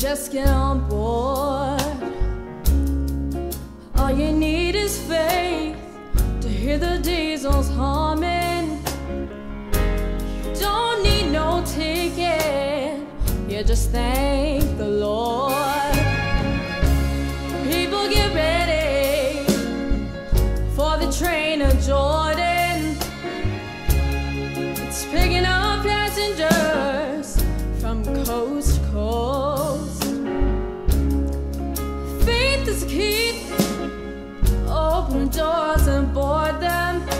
just get on board. All you need is faith to hear the diesels humming. You don't need no ticket, you just thank the Lord. People get ready for the train of Jordan. It's picking up passengers from coast to coast. Faith is the key, open doors and board them.